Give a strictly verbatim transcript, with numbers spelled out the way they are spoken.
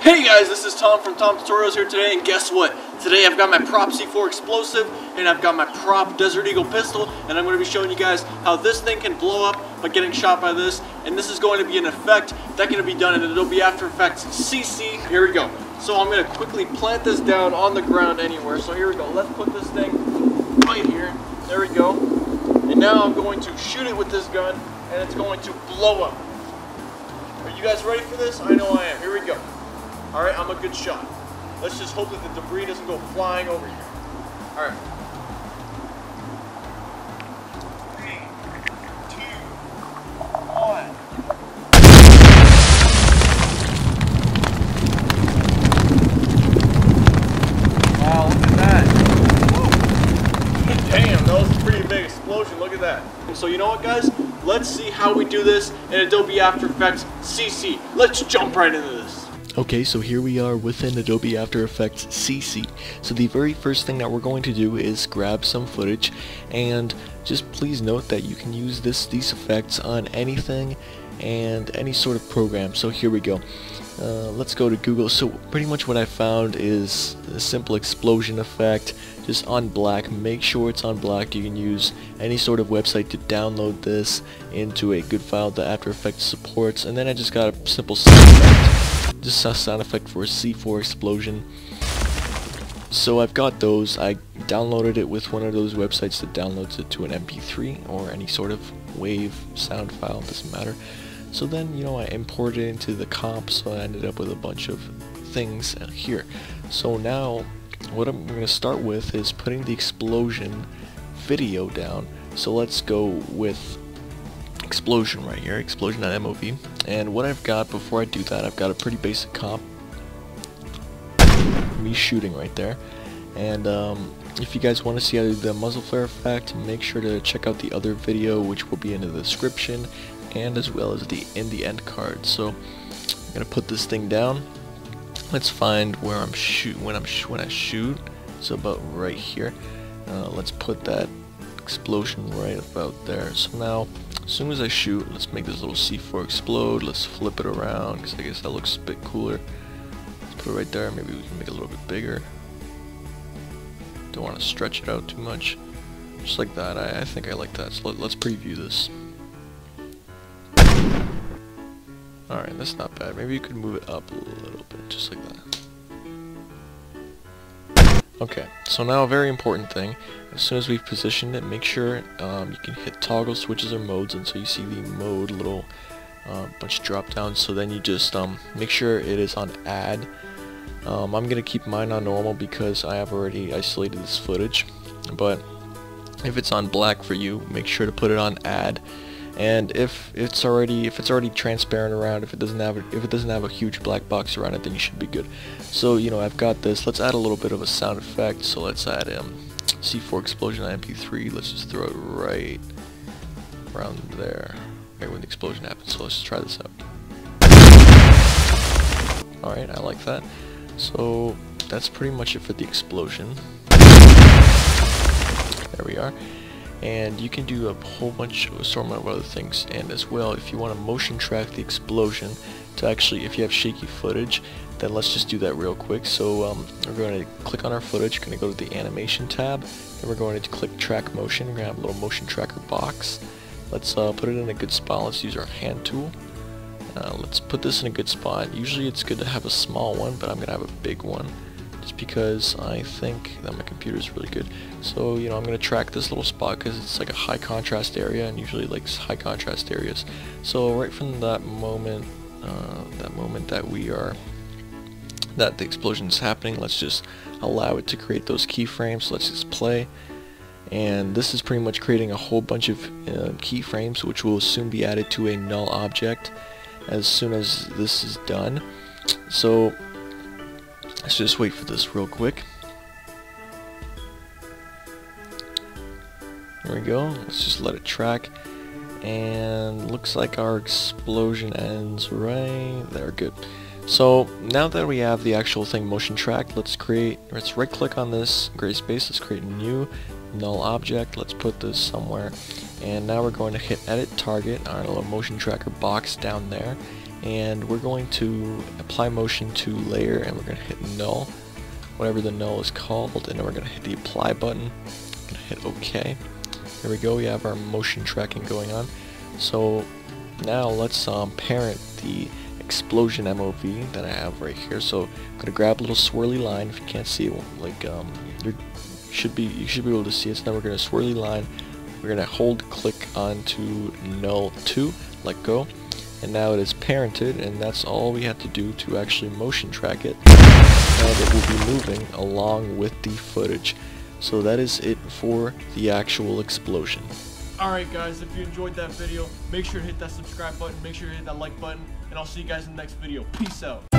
Hey guys, this is Tom from Tom Tutorials here today, and guess what? Today I've got my prop C four explosive, and I've got my prop Desert Eagle pistol, and I'm going to be showing you guys how this thing can blow up by getting shot by this, and this is going to be an effect that can be done in Adobe After Effects C C. Here we go. So I'm going to quickly plant this down on the ground anywhere. So here we go. Let's put this thing right here. There we go. And now I'm going to shoot it with this gun, and it's going to blow up. Are you guys ready for this? I know I am. Here we go. Alright, I'm a good shot. Let's just hope that the debris doesn't go flying over here. Alright. Three, two, one. Wow, look at that. Woo. Damn, that was a pretty big explosion. Look at that. So you know what, guys? Let's see how we do this in Adobe After Effects C C. Let's jump right into this. Okay, so here we are within Adobe After Effects C C. So the very first thing that we're going to do is grab some footage, and just please note that you can use this these effects on anything and any sort of program. So here we go. Uh, let's go to Google. So pretty much what I found is a simple explosion effect, just on black. Make sure it's on black. You can use any sort of website to download this into a good file that After Effects supports, and then I just got a simple sound effect, just a sound effect for a C four explosion. So I've got those. I downloaded it with one of those websites that downloads it to an M P three or any sort of wave sound file, doesn't matter. So then, you know, I imported it into the comp, so I ended up with a bunch of things here. So now, what I'm going to start with is putting the explosion video down. So let's go with explosion right here, explosion.mov. And what I've got before I do that, I've got a pretty basic comp. Me shooting right there. And um, if you guys want to see how to do the muzzle flare effect, make sure to check out the other video, which will be in the description, and as well as the in the end card. So I'm gonna put this thing down. Let's find where I'm shoot when I'm sh when I shoot. So about right here. Uh, let's put that explosion right about there. So now, as soon as I shoot, let's make this little C four explode. Let's flip it around because I guess that looks a bit cooler. Let's put it right there. Maybe we can make it a little bit bigger. Don't want to stretch it out too much. Just like that. I, I think I like that. So let, let's preview this. Alright, that's not bad. Maybe you could move it up a little bit, just like that. Okay, so now a very important thing. As soon as we've positioned it, make sure um, you can hit toggle switches or modes until you see the mode little uh, bunch drop down. So then you just um, make sure it is on add. Um, I'm going to keep mine on normal because I have already isolated this footage. But if it's on black for you, make sure to put it on add. And if it's already if it's already transparent around, if it doesn't have a, if it doesn't have a huge black box around it, then you should be good. So you know, I've got this. Let's add a little bit of a sound effect. So let's add um, C four explosion on M P three. Let's just throw it right around there, right when the explosion happens. So let's just try this out. All right, I like that. So that's pretty much it for the explosion. There we are. And you can do a whole bunch of assortment of other things, and as well, if you want to motion track the explosion to actually, if you have shaky footage, then let's just do that real quick. So um, we're going to click on our footage, we're going to go to the animation tab, and we're going to click track motion. We're going to have a little motion tracker box. Let's uh, put it in a good spot. Let's use our hand tool. Uh, let's put this in a good spot. Usually it's good to have a small one, but I'm going to have a big one, just because I think that my computer is really good. So, you know, I'm going to track this little spot because it's like a high contrast area, and usually likes high contrast areas. So right from that moment, uh, that moment that we are, that the explosion is happening, let's just allow it to create those keyframes. So let's just play. And this is pretty much creating a whole bunch of uh, keyframes, which will soon be added to a null object as soon as this is done. So let's just wait for this real quick. There we go. Let's just let it track. And looks like our explosion ends right there. Good. So now that we have the actual thing motion tracked, let's create, let's right click on this gray space, let's create a new null object. Let's put this somewhere. And now we're going to hit edit target, our little motion tracker box down there. and we're going to apply motion to layer, and we're going to hit null, whatever the null is called, and then we're going to hit the apply button. Going to hit OK. There we go. We have our motion tracking going on. So now let's um, parent the explosion M O V that I have right here. So I'm going to grab a little swirly line. If you can't see it, like um, you should be, you should be able to see it. So now we're going to swirly line. We're going to hold click onto null two, let go, and now it is parented, and that's all we have to do to actually motion track it. And it will be moving along with the footage. So that is it for the actual explosion. Alright guys, if you enjoyed that video, make sure to hit that subscribe button, make sure to hit that like button, and I'll see you guys in the next video. Peace out.